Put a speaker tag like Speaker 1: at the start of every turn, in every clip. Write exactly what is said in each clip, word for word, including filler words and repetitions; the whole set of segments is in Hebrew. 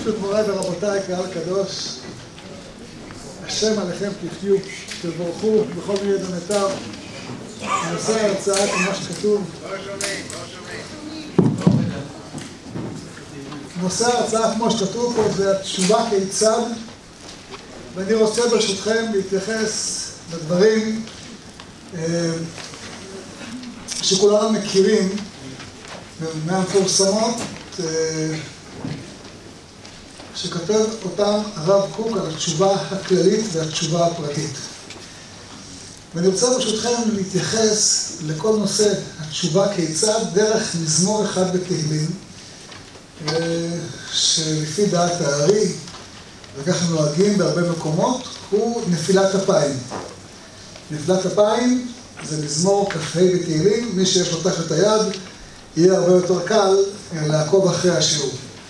Speaker 1: ברשות מוריי ורבותיי, קהל קדוש, השם עליכם תחיו, תבורכו בכל מיני דונותיו. נושא ההרצאה כמו שכתוב.
Speaker 2: לא שומעים, לא שומעים.
Speaker 1: נושא ההרצאה כמו שכתוב פה זה התשובה כיצד, ואני רוצה ברשותכם להתייחס לדברים שכולנו מכירים מהמפורסמות שכתב אותם הרב קוק על התשובה הכללית והתשובה הפרטית. ואני רוצה ברשותכם להתייחס לכל נושא התשובה כיצד דרך מזמור אחד בתהילים, שלפי דעת הארי, וכך נוהגים בהרבה מקומות, הוא נפילת אפיים. נפילת אפיים זה מזמור כ"ה בתהילים, מי שפותח את היד יהיה הרבה יותר קל לעקוב אחרי השיעור.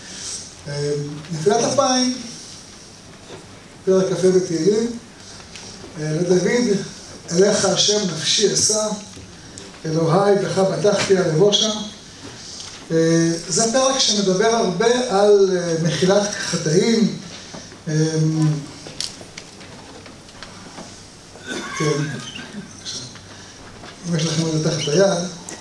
Speaker 1: נפילת אפיים, פרק כ"ה בתהילים, לדוד, אליך השם נפשי אשא, אלוהי בך בטחתי על לבושה. זה פרק שמדבר הרבה על מחילת חטאים. כן, אם יש לכם עוד תחת היד,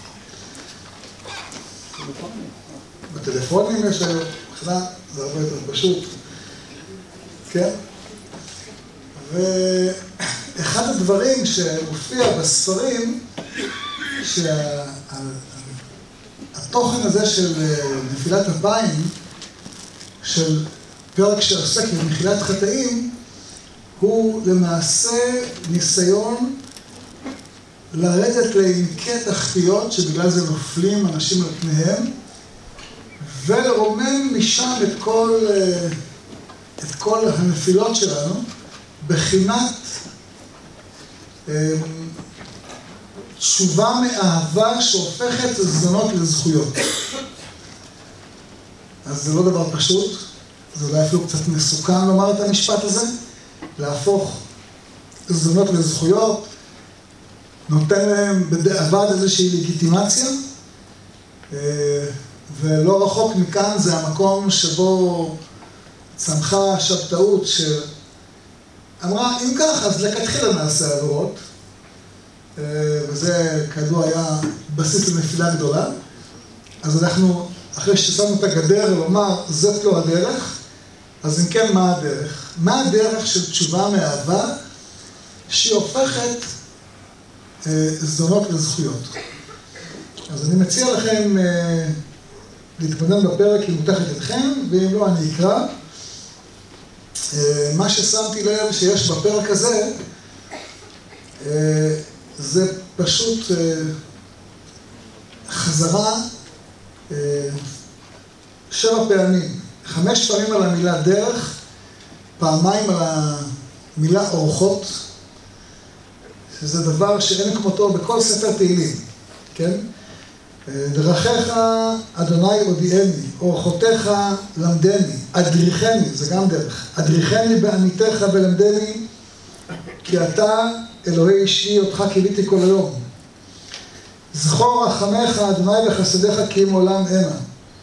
Speaker 1: בטלפונים יש היום, זה הרבה יותר פשוט, כן? ואחד הדברים שמופיע בספרים, שהתוכן הזה של נפילת אפיים, של פרק שעוסק במחילת חטאים, הוא למעשה ניסיון לרדת לעמקי תחתיות שבגלל זה נופלים אנשים על פניהם, ולרומם משם את כל, את כל הנפילות שלנו בחינת תשובה מאהבה שהופכת זדונות לזכויות. אז זה לא דבר פשוט, זה אולי אפילו קצת מסוכן לומר את המשפט הזה, להפוך זדונות לזכויות, נותן להם בדיעבד איזושהי לגיטימציה, ולא רחוק מכאן זה המקום שבו צמחה שבתאות שאמרה, אם כך, אז לכתחילה נעשה עבירות, וזה כידוע היה בסיס לנפילה גדולה. אז אנחנו, אחרי ששמנו את הגדר לומר, זאת לא הדרך, אז אם כן, מה הדרך? מה הדרך של תשובה מאהבה שהיא הופכת זדונות לזכויות? אז אני מציע לכם להתבונן בפרק אם מותח את ידכם, ואם לא אני אקרא. מה ששמתי לב שיש בפרק הזה, זה פשוט חזרה שבע פעמים. חמש פעמים על המילה דרך, פעמיים על המילה אורחות, שזה דבר שאין כמותו בכל ספר תהילים, כן? דרכיך אדוני הודיעני, אורחותיך למדני, אדריכני, זה גם דרך, אדריכני בעמיתך ולמדני, כי אתה אלוהי אישי אותך קיוויתי כל היום. זכור רחמך אדוני וחסדיך כי אם עולם המה.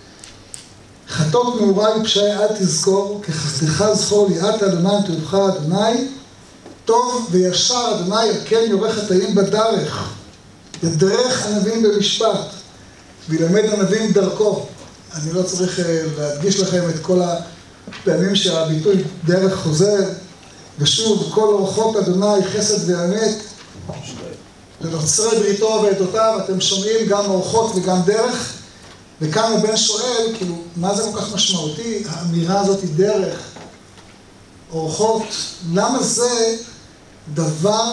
Speaker 1: חטאות נעוריי ופשעי אל תזכור, כחסדך זכור לי את אדוני טובך אדוני, טוב וישר אדוני על כן יורך חטאים בדרך, ידרך ענבים במשפט, וילמד ענבים דרכו. אני לא צריך להדגיש לכם את כל הפעמים שהביטוי דרך חוזר, ושוב, כל אורחות אדוני חסד ואמת, לנוצרי בריתו ועדותיו, אתם שומעים גם אורחות וגם דרך, וכאן הבן שואל, כאילו, מה זה כל כך משמעותי? האמירה הזאת היא דרך, אורחות, למה זה דבר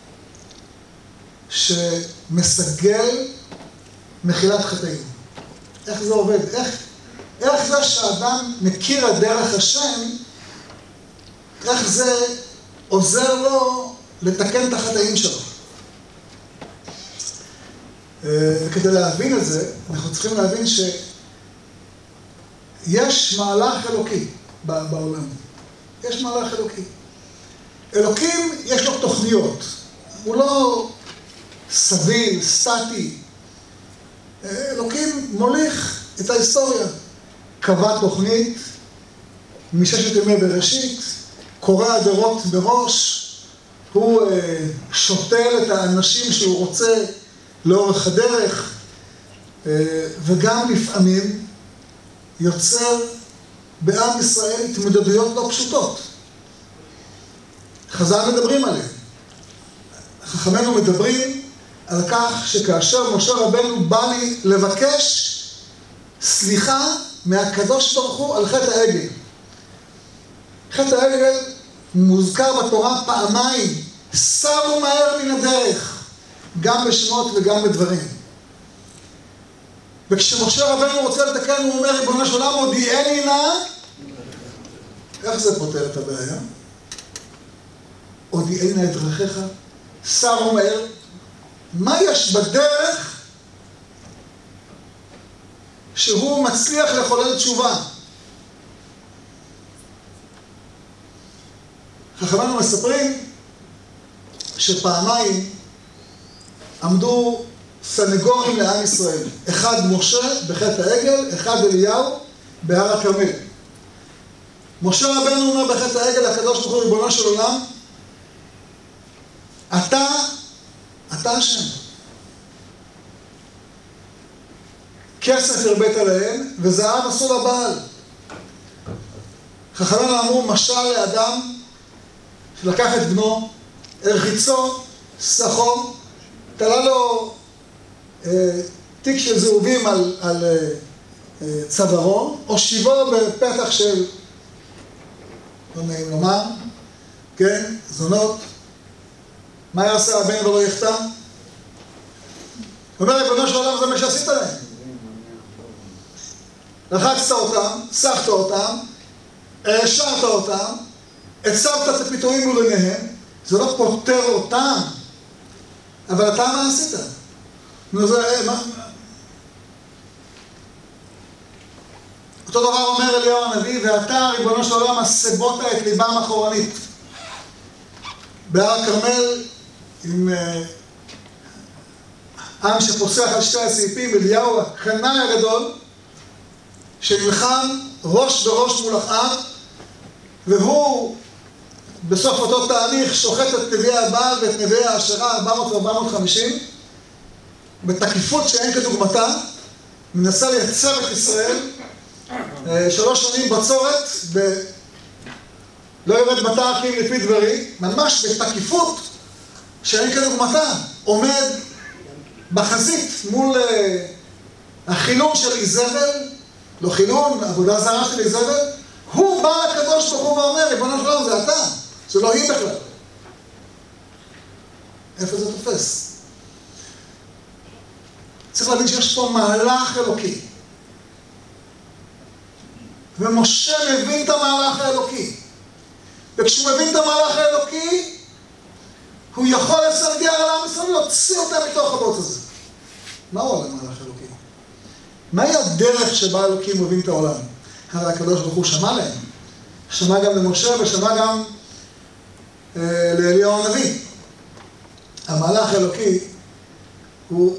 Speaker 1: שמסגל מחילת חטאים? איך זה עובד? איך, איך זה שהאדם מכיר את דרך השם, איך זה עוזר לו לתקן את החטאים שלו? וכדי להבין את זה, אנחנו צריכים להבין שיש מהלך אלוקי בעולם. יש מהלך אלוקי. אלוקים יש לו תוכניות. הוא לא סביל, סטטי. אלוקים מוליך את ההיסטוריה. קבע תוכנית, מששת ימי בראשית, קורא הדורות בראש, הוא אה, שותל את האנשים שהוא רוצה לאורך הדרך, אה, וגם לפעמים יוצר בעם ישראל התמודדויות לא פשוטות. חז"ל מדברים עליהם. חכמינו מדברים על כך שכאשר משה רבנו בא לי לבקש סליחה מהקדוש ברוך הוא על חטא העגל. חטא העגל מוזכר בתורה פעמיים, סרו מהר מן הדרך, גם בשמות וגם בדברים. וכשמשה רבנו רוצה לתקן, הוא אומר, ריבונו של עולם, הודיעני נא. איך זה פותר את הבעיה? הודיעני נא את דרכיך, סרו מהר. מה יש בדרך שהוא מצליח לחולל תשובה? חכמינו מספרים שפעמיים עמדו סנגורים לעם ישראל. אחד משה בחטא העגל, אחד אליהו בהר הכרמל. משה רבנו אומר בחטא העגל, הקדוש ברוך הוא ריבונו של עולם, אתה, אתה השם. כסף הרבית עליהם, וזהב עשו לבעל. חכמינו אמרו, משל לאדם שלקח את בנו, הרחיצו, סחו, תלה לו אה, תיק של זהובים על, על אה, אה, צווארו, או שיבו בפתח של, לא נעים לומר, כן, זונות. מה יעשה הבן ולא יחתם? הוא אומר, ריבונו של עולם, זה מה שעשית להם. רחצת אותם, סחת אותם, העשרת אותם, הצבת את הפיתויים מול עיניהם, זה לא פותר אותם, אבל אתה מה עשית? נו, זה, מה? אותו דבר אומר אליהו הנביא, ואתה, ריבונו של עולם, הסבות את ליבם אחורנית. בהר הכרמל, עם עם שפוסח על שתי הסעיפים, אליהו הקנאי הגדול, שנלחם ראש בראש מול אחאב, והוא בסוף אותו תהליך שוחט את נביאי הבעל ואת נביאי האשרה ארבע מאות וארבע מאות וחמישים, בתקיפות שאין כדוגמתה, מנסה לייצר את ישראל, שלוש שנים בצורת, ב... לא יורד מטר כי אם לפי דברי, ממש בתקיפות שאין כדוגמתה, עומד בחזית מול החילון של איזבל, לא חילון, עבודה זרה של איזבל, הוא בא לקדוש ברוך הוא ואומר, ריבונו של עולם, זה אתה, זה לא היא בכלל. איפה זה תופס? צריך להבין שיש פה מהלך אלוקי. ומשה מבין את המהלך האלוקי. וכשהוא מבין את המהלך האלוקי, הוא יכול לסרגע על העם ישראל ולהוציא אותם מתוך הבוץ הזה. מהו על המהלך האלוקי? מהי הדרך שבה אלוקים מבין את העולם? הרי הקדוש ברוך הוא שמע להם. שמע גם למשה ושמע גם אה, לאליהו הנביא. המהלך האלוקי הוא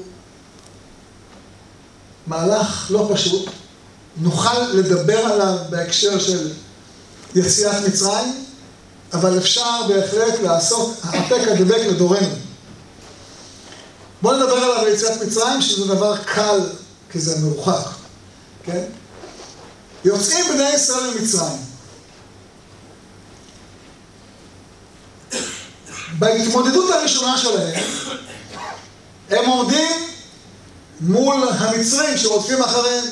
Speaker 1: מהלך לא פשוט. נוכל לדבר עליו בהקשר של יציאת מצרים, אבל אפשר בהחלט לעשות העתק הדבק לדורנו. בואו נדבר עליו ביציאת מצרים, שזה דבר קל, כי זה מרוחק. כן? יוצאים בני ישראל ממצרים. בהתמודדות הראשונה שלהם, הם עומדים מול המצרים שרודפים אחריהם.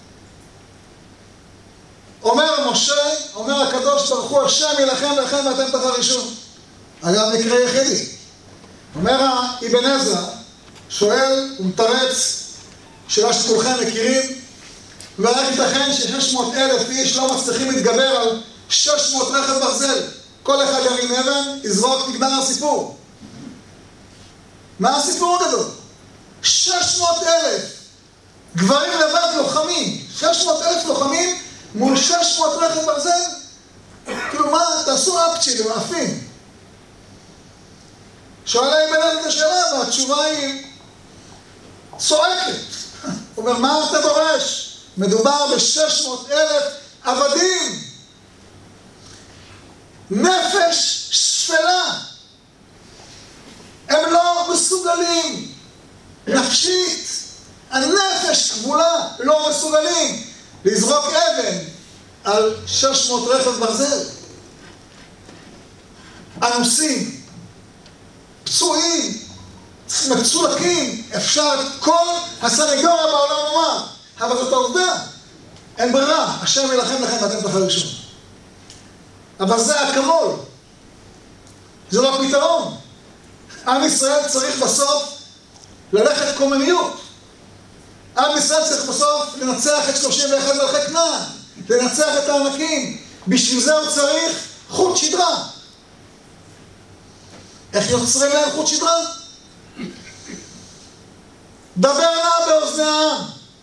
Speaker 1: אומר משה, אומר הקדוש ברוך הוא, השם ילחם לכם ואתם תחרישו. אגב, מקרה יחידי. אומר האבן עזרא, שואל ומתרץ, שאלה שכולכם מכירים, ורק ייתכן ש-שש מאות אלף איש לא מצליחים להתגבר על שש מאות רכב ברזל. כל אחד ירים אבן, יזרוק, נגמר הסיפור. מה הסיפור הגדול? שש מאות אלף גברים לבד לוחמים, שש מאות אלף לוחמים מול שש מאות רכב ברזל? כאילו מה, תעשו אפצ'י למאפים. שואלה אבן עזרא את השאלה, והתשובה היא צועקת. הוא אומר, מה אתה דורש? מדובר ב-שש מאות אלף עבדים מסוגלים לזרוק אבן על שש מאות רכב ברזל. אנוסים, פצועים, מצולקים, אפשר את כל הסנגוריה בעולם לומר, אבל זאת העובדה. אין ברירה, השם ילחם לכם ואתם תחרישון. אבל זה אקמול. זה לא פתרון. עם ישראל צריך בסוף ללכת קוממיות. עם ישראל צריך בסוף לנצח את שלושים ואחת מלכי כנען, לנצח את הענקים. בשביל זה הוא צריך חוט שדרה. איך יוצרים להם חוט שדרה? דבר נא באוזני העם,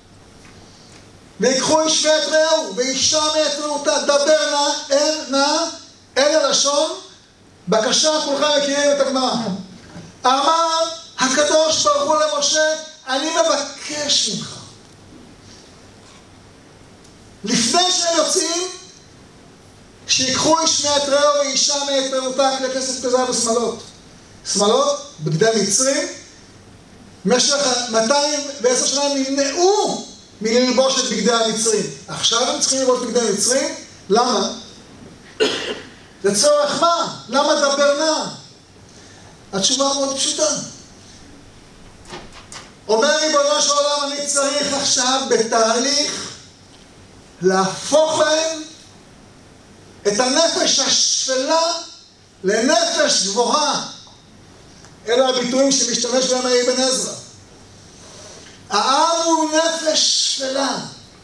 Speaker 1: ויקחו איש ואת רעהו, ואישה ואת רעותה. דבר נא, אין נא, אל הלשון, בקשה כולכם מכירים את הגמרא. אמר הקדוש ברוך הוא למשה, אני מבקש ממך, לפני שהם יוצאים, שיקחו איש ואת רעהו ואישה ואת רעותה, כלי כסף כזהב ושמלות. שמלות, בגדי מצרים, במשך מאתיים ועשר שנה הם נמנעו מללבוש את בגדי המצרים. עכשיו הם צריכים ללבוש בגדי המצרים. למה? לצורך מה? למה דבר נא? התשובה מאוד פשוטה. אומר ריבונו של עולם, אני צריך עכשיו בתהליך להפוך להם את הנפש השפלה לנפש גבוהה. אלה הביטויים שמשתמש בהם אבן עזרא. העם הוא נפש שפלה.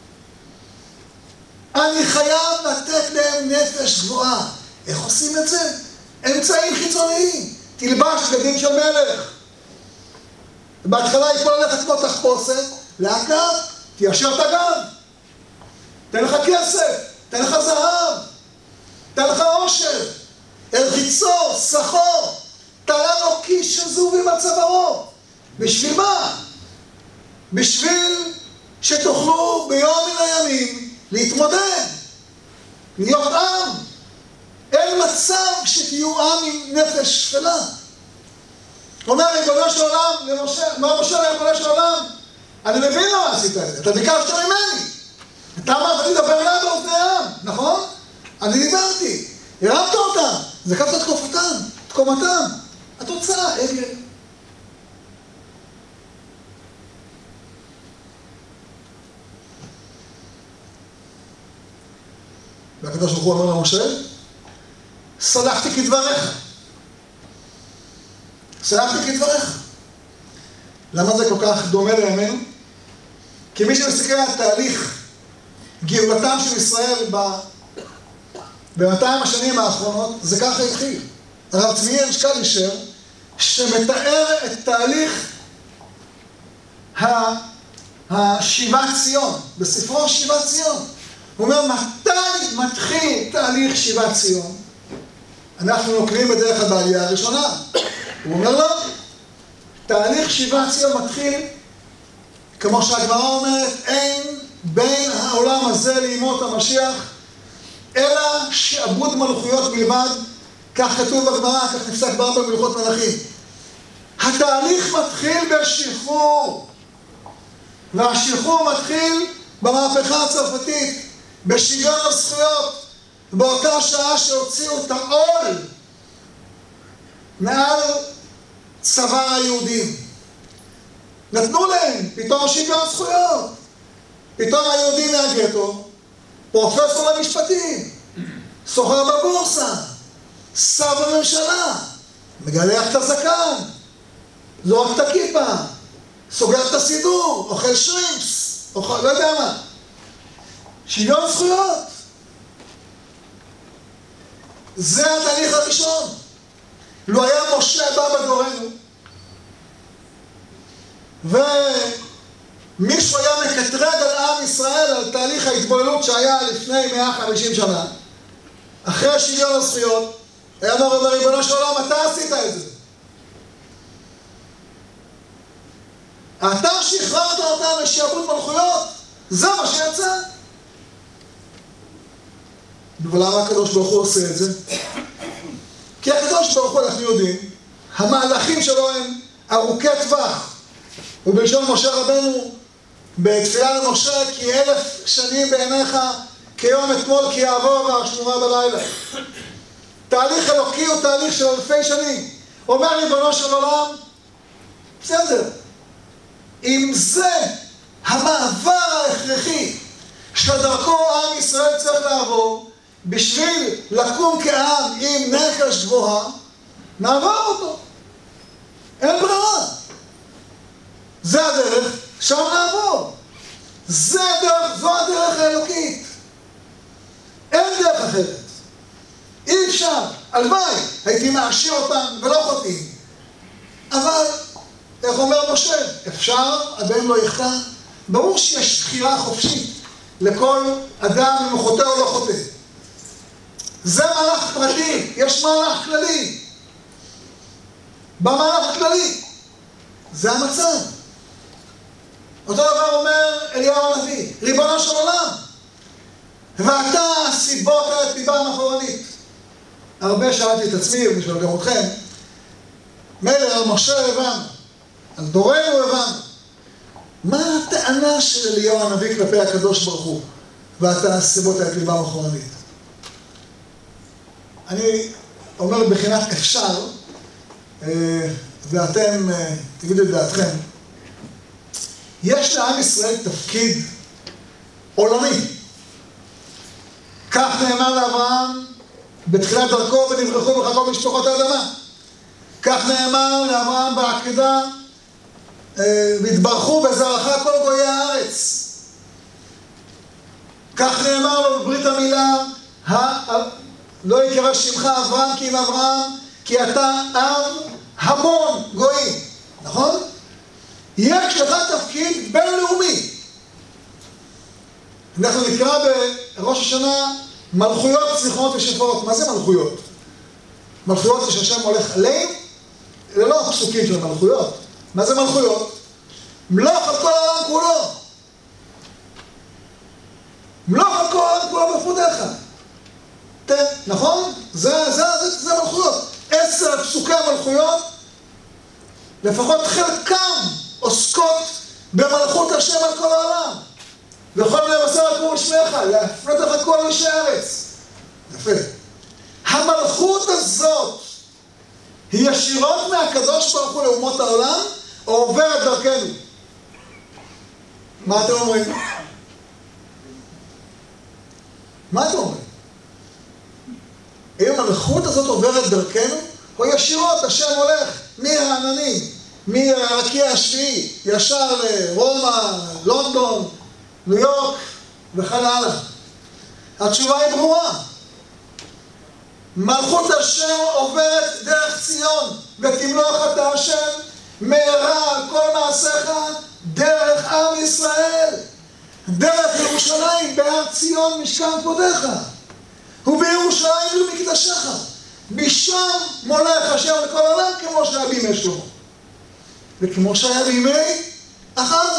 Speaker 1: אני חייב לתת להם נפש גבוהה. איך עושים את זה? אמצעים חיצוניים. תלבש בגדים של מלך. בהתחלה יכול ללכת כמו תחפושת, לאט לאט תיישר את הגב. תן לך כסף, תן לך זהב, תן לך עושר, ארחיצו, סחור. תלה לו קיש של זהובים על צווארו. בשביל מה? בשביל שתוכלו ביום מן הימים להתמודד, להיות עם. אין מצב שתהיו עם עם נפש שפלה. אומר ריבונו של עולם למשה, מה משה לריבונו של עולם? אני מבין למה עשית את זה, אתה ביקשת ממני. אתה אמרת לי דבר נא באוזני העם, נכון? אני דיברתי, הרמת אותם, זקפת את תקופתם, את קומתם. התוצאה, עגל. והקדוש ברוך הוא אומר למשה, סלחתי כדבריך. סלחתי כדבריך. למה זה כל כך דומה לימינו? כי מי שמסתכל על תהליך גאולתם של ישראל ב-מאתיים השנים האחרונות, זה ככה התחיל. הרב צבי קלישר, שמתאר את תהליך השיבת ציון, בספרו שיבת ציון. הוא אומר, מתי מתחיל תהליך שיבת ציון? אנחנו נוקרים בדרך הבעלייה הראשונה. הוא אומר לו, תהליך שיבת ציון מתחיל, כמו שהגמרא אומרת, אין בין העולם הזה לימות המשיח, אלא שעבוד מלכויות בלבד, כך כתוב בגמרא, כך נפסק בארבע מלכות מלכים. התהליך מתחיל בשחרור, והשחרור מתחיל במהפכה הצרפתית, בשוויון הזכויות, באותה שעה שהוציאו את העול מעל צוואר היהודים. נתנו להם פתאום שוויון זכויות. פתאום היהודים מהגטו, פרופסור למשפטים, סוחר בבורסה, שר בממשלה, מגלח את הזקן, זורק את הכיפה, סוגר את הסידור, אוכל שרימפס, אוכל, לא יודע מה. שוויון זכויות. זה התהליך הראשון. לו היה משה בא בדורנו, ומישהו היה מקטרג על עם ישראל על תהליך ההתבוללות שהיה לפני מאה וחמישים שנה, אחרי שוויון הזכויות, היה אומר ריבונו של עולם, אתה עשית את זה. אתה שחררת אותם משעבוד מלכויות, זה מה שיצא. ולמה הקדוש ברוך הוא עושה את זה? כי הקדוש ברוך הוא, אנחנו יודעים, המהלכים שלו הם ארוכי טווח. ובלשון משה רבנו, בתפילה למשה, כי אלף שנים בעיניך כיום אתמול כי יעבור והשמורה בלילה. תהליך אלוקי הוא תהליך של אלפי שנים. אומר ריבונו של עולם, בסדר, אם זה המעבר ההכרחי שדרכו עם ישראל צריך לעבור בשביל לקום כעם עם נפש גבוהה, נעבור אותו. אין ברירה. זה הדרך, שם נעבור. זה הדרך, זו הדרך האלוקית. אין דרך אחרת. אי אפשר. הלוואי, הייתי מעשיר אותם ולא חוטאים. אבל, איך אומר משה, אפשר, הבן לא יחטא. ברור שיש בחירה חופשית לכל אדם אם הוא חוטא או לא חוטא. זה מהלך פרטי, יש מהלך כללי. במהלך הכללי. זה המצב. אותו דבר אומר אליהו הנביא, ריבונו של עולם, ואתה סיבות את ליבם אחורנית. הרבה שאלתי את עצמי, ובשביל גם אתכם, מילא על משה הבנו, על דורנו הבנו, מה הטענה של אליהו הנביא כלפי הקדוש ברוך הוא, ואתה סיבות את ליבם אחורנית? אני אומר בחינת אפשר, ואתם תגידו את דעתכם, יש לעם ישראל תפקיד עולמי. כך נאמר לאברהם בתחילת דרכו ונברכו בך כל משפחות האדמה. כך נאמר לאברהם בעקדה, והתברכו בזרעך כל גויי הארץ. כך נאמר לו בברית המילה, לא יקרא שמך אברהם כי אם אברהם, כי אתה עם המון גויים. נכון? יש לך תפקיד בינלאומי. אנחנו נקרא בראש השנה מלכויות, זיכרונות ושפרות. מה זה מלכויות? מלכויות זה שהשם הולך עליהם? זה לא הפסוקים של מלכויות. מה זה מלכויות? מלוך על כל העולם כולו. מלוך על כל העולם כולו בפודיך. נכון? זה, זה, זה, זה מלכויות. עשר פסוקי המלכויות, לפחות חלקם עוסקות במלכות השם על כל העולם. וכל מיני מסר לקרוא שמך, להפנות לך כל אנשי הארץ. יפה. המלכות הזאת היא ישירות מהקדוש ברוך הוא לאומות העולם, או עוברת דרכנו? מה אתם אומרים? מה אתם אומרים? אם המלכות הזאת עוברת דרכנו, או ישירות השם הולך מהעננים, מהרקיע השביעי, ישר לרומא, לונדון, ניו יורק וכן הלאה. התשובה היא ברורה. מלכות השם עוברת דרך ציון, ותמלוך אתה השם מהרה על כל מעשיך דרך עם ישראל, דרך ירושלים בהר ציון משכן כבודך, ובירושלים במקדשך. משם מולך השם לכל העולם, כמו שהיה בימי שלמה וכמו שהיה בימי אחאב.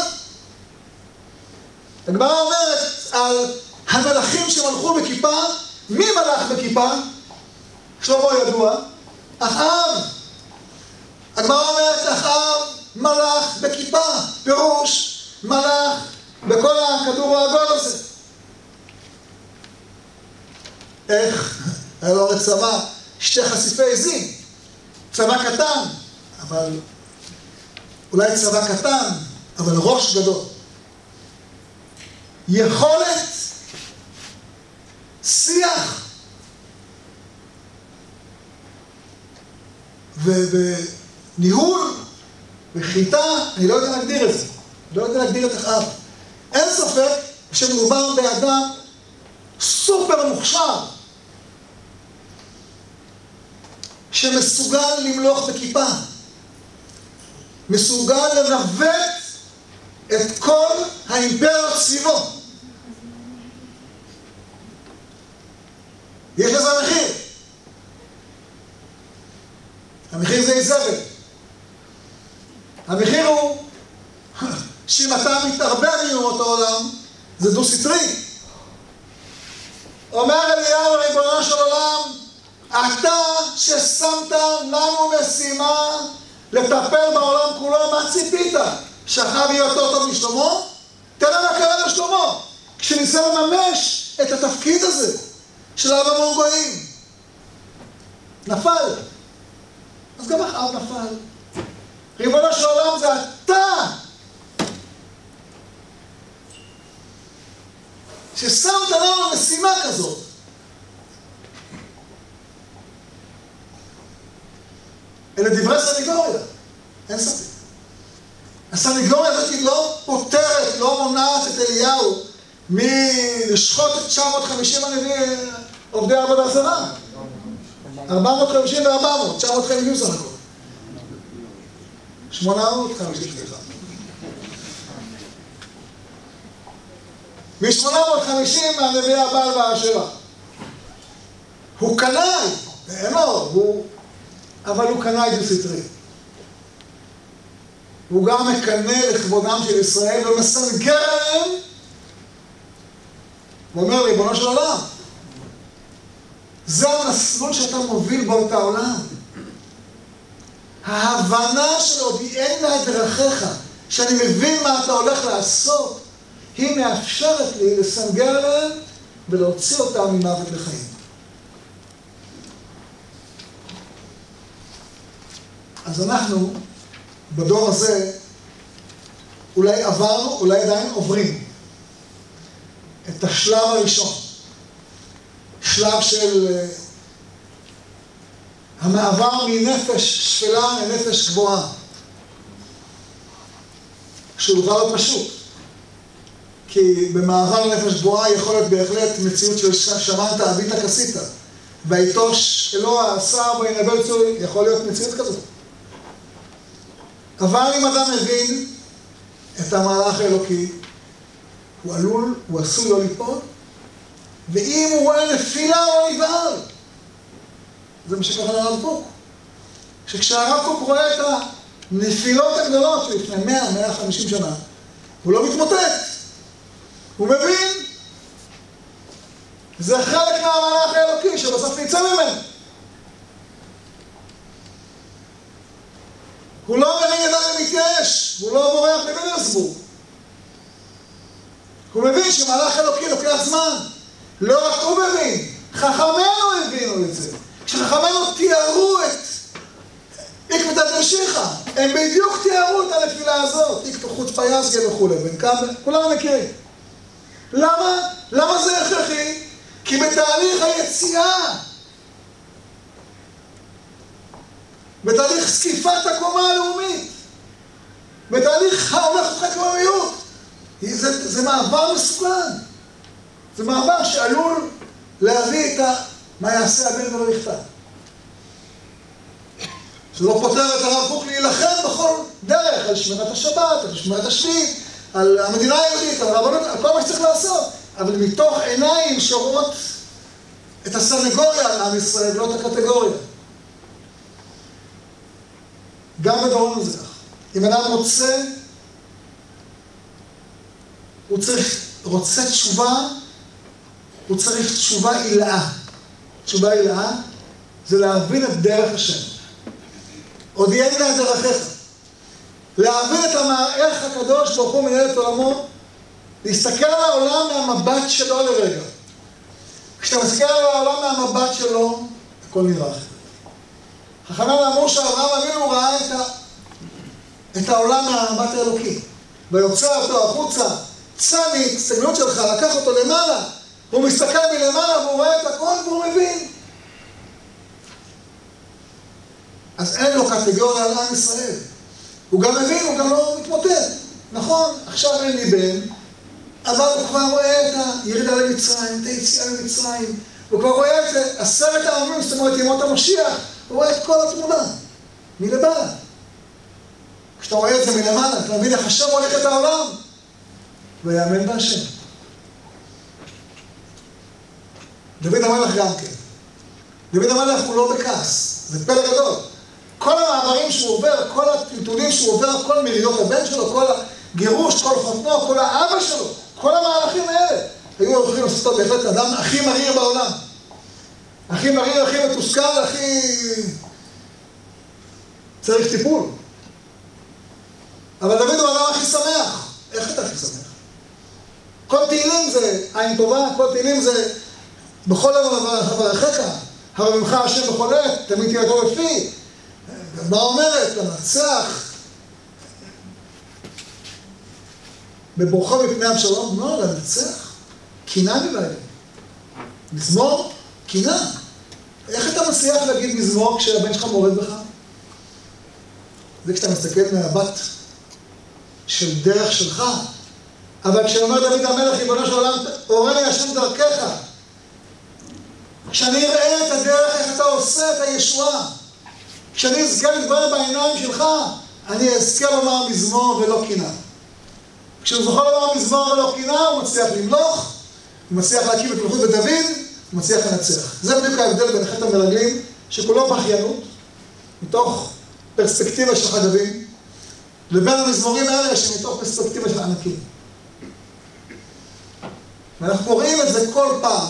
Speaker 1: הגמרא אומרת על המלכים שמלכו בכיפה. מי מלך בכיפה? שלמה ידוע, אחאב. הגמרא אומרת אחאב מלך בכיפה, פירוש מלך בכל הכדור העגול הזה. איך? היה לו הרי צבא, שתי חשיפי עזים, צבא קטן, אבל אולי צבא קטן, אבל ראש גדול. יכולת, שיח, וניהול, וחיטה, אני לא יודע להגדיר את זה. לא יודע להגדיר את אחאב. אין ספק שמדובר באדם סופר מוכשר, שמסוגל למלוך בכיפה, מסוגל לנווט את כל האימפריות סביבו. יש לזה מחיר. המחיר זה איזבל. המחיר הוא שאם אתה מתערבב עם אומות העולם, זה דו סטרי. אומר אליהו ריבונו של עולם, אתה ששמת לנו משימה לטפל בעולם כולו, מה ציפית? שאחאב יהיה יותר טוב משלמה? תראה מה קרה לשלמה, כשניסה לממש את התפקיד הזה של אב המון גויים. נפל. אז גם אחאב נפל. ריבונו של עולם זה אתה ששמת לנו משימה כזאת. אלה דברי סניגוריה, אין ספק. הסניגוריה הזאת היא לא פותרת, לא מונעת את אליהו מלשחוט את תשע מאות וחמישים הנביאים עובדי עבודה זרה. ארבע מאות וחמישים ו-ארבע מאות, תשע מאות וחמישים סך הכל. שמונה מאות וחמישים, סליחה. מ-שמונה מאות וחמישים מהנביאי הבעל והאשרה. הוא קנאי, אין לו, הוא... אבל הוא קנאי בסתרי. הוא גם מקנא לכבודם של ישראל ומסנגר עליהם. הוא אומר לי, ריבונו של עולם, זה המסלול שאתה מוביל בו את העולם. ההבנה של הודיענה את דרכיך, שאני מבין מה אתה הולך לעשות, היא מאפשרת לי לסנגר עליהם ולהוציא אותם ממוות לחיים. אז אנחנו, בדור הזה, אולי עברנו, אולי עדיין עוברים את השלב הראשון. שלב של המעבר מנפש שפלה לנפש גבוהה. שהוא בכלל לא פשוט. כי במעבר לנפש גבוהה יכול להיות בהחלט מציאות של שמנת אביתא כסיתא. ויטוש אלוה עשה וינבל צורי, יכול להיות מציאות כזאת. אבל אם אדם מבין את המהלך האלוקי, הוא עלול, הוא עשוי לא ליפול, ואם הוא רואה נפילה הוא נבהל. זה מה שקרה לרב קוק. שכשהרב קוק רואה את הנפילות הגדולות שלפני מאה, מאה וחמישים שנה, הוא לא מתמוטט. הוא מבין. זה חלק מהמהלך האלוקי שבסוף נצא ממנו. הוא לא מרים ידיים ומתייאש, הוא לא בורח מבלזבורג. הוא מבין שמהלך אלוקי לוקח זמן. לא רק הוא מבין, חכמינו הבינו את זה. כשחכמינו תיארו את עקבתא דמשיחא, הם בדיוק תיארו את הנפילה הזאת, עקבתא חוץ פייסגה וכו', בן כמה, כולם מכירים. למה? למה זה הכרחי? כי בתהליך היציאה, בתהליך סקיפת הקומה הלאומית, בתהליך ההולך לחקלאיות, זה, זה מעבר מסוכן. זה מעבר שעלול להביא את ה... מה יעשה הבן ולא יכתב. זה לא פותר את הרב קוק להילחם בכל דרך, על שמירת השבת, על שמירת השביעית, על המדינה היהודית, על הרבנות, על כל מה שצריך לעשות. אבל מתוך עיניים שרואות את הסנגוריה על עם ישראל, לא את הקטגוריה. גם בדורנו זה כך. אם אדם רוצה, הוא צריך, רוצה תשובה, הוא צריך תשובה עילאה. תשובה עילאה זה להבין את דרך השם. הודיענה את דרכיך. להבין את איך הקדוש ברוך הוא מנהל את עולמו, להסתכל על העולם מהמבט שלו לרגע. כשאתה מסתכל על העולם מהמבט שלו, הכל נראה אחרת. חכמים אמרו שאברהם אבינו ראה את, ה... את העולם מהמבט האלוקי. ויוצא אותו החוצה, צא מהסתגלות שלך, לקח אותו למעלה. הוא מסתכל מלמעלה והוא רואה את הכל והוא מבין. אז אין לו קטגוריה על עם ישראל. הוא גם מבין, הוא גם לא מתמוטט. נכון, עכשיו אין לי בן, אבל הוא כבר רואה את הירידה למצרים, את היציאה למצרים. הוא כבר רואה את עשרת העמים, זאת אומרת, ימות המשיח. הוא רואה את כל התמונה, מלמעלה. כשאתה רואה את זה מלמעלה, אתה מבין איך השם הולך את העולם. ויאמן בהשם. דוד המלך גם כן. דוד המלך הוא לא בכעס, זה פלא גדול. כל המאמרים שהוא עובר, כל הטלטולים שהוא עובר, כל מרידות הבן שלו, כל הגירוש, כל חותנו, כל האבא שלו, כל המהלכים האלה, היו הולכים לעשות אותו בהחלט אדם הכי מריר בעולם. הכי מריר, הכי מתוסכל, הכי... צריך טיפול. אבל דוד הוא אדם הכי שמח. איך אתה הכי שמח? תהילים זה עין טובה, כל תהילים זה בכל יום אברכך, הרי ממך השם בכל עת, תמיד תהיה טוב בפי. מה אומרת? לנצח בבורכו מפני אבשלום? לא, לנצח. קינה בלילה. מזמור, קינה. איך אתה מצליח להגיד מזמור כשהבן שלך מורד בך? זה כשאתה מסתכל מהבת של דרך שלך. אבל כשאומר דוד המלך, ריבונו של עולם, הורה לי השם דרכך. כשאני אראה את הדרך, איך אתה עושה את הישועה. כשאני אזכה לדבר בעיניים שלך, אני אזכה לומר מזמור ולא קינה. כשהוא זוכר לומר מזמור ולא קינה, הוא מצליח למלוך, הוא מצליח להקים את מלכות בדוד, הוא מצליח לנצח. זה בדיוק ההבדל בין חטא המרגלים, שכולו בכיינות, מתוך פרספקטיבה של חגבים, לבין המזמורים האלה שמתוך פרספקטיבה של ענקים. ואנחנו קוראים את זה כל פעם,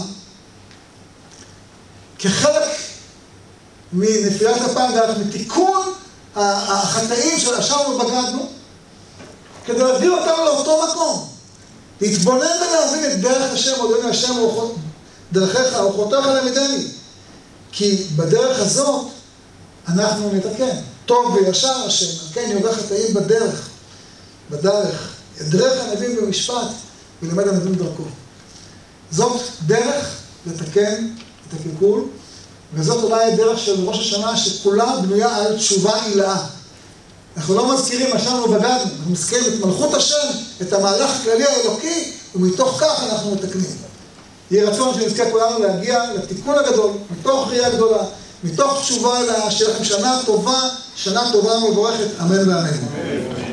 Speaker 1: כחלק מנפילת הפעם דרך, מתיקון החטאים של אשרנו ובגדנו, כדי להביא אותנו לאותו מקום. להתבונן ולהבין את דרך השם, אדוני השם, דרכיך, אורחותיך למדני. כי בדרך הזאת אנחנו נתקן. טוב וישר השם, כן, יורה חטאים בדרך, בדרך. ידרך הנביאים במשפט, וילמד הנביאים דרכו. זאת דרך לתקן את הקלקול, וזאת אולי הדרך של ראש השנה שכולה בנויה על תשובה עילאה. אנחנו לא מזכירים מה שאנו בגדנו, אנחנו מזכירים את מלכות השם, את המהלך הכללי האלוקי, ומתוך כך אנחנו מתקנים. יהיה רצון שנזכה כולנו להגיע לתיקון הגדול, מתוך ראייה גדולה, מתוך תשובה עילאה, שיהיה לכם שנה טובה, שנה טובה ומבורכת, אמן ואמן.